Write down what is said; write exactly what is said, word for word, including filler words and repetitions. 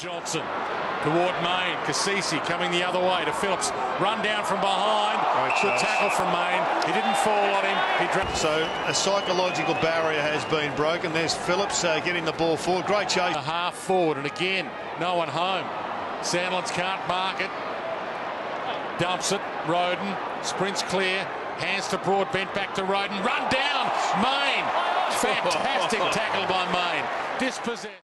Johnson toward Mayne. Cassisi coming the other way to Phillips. Run down from behind. Good tackle from Mayne. He didn't fall on him. He dropped. So a psychological barrier has been broken. There's Phillips uh, getting the ball forward. Great chase. A half forward, and again, no one home. Sandlands can't mark it. Dumps it. Roden sprints clear. Hands to Broadbent, back to Roden. Run down. Mayne. Fantastic tackle by Mayne. Dispossessed.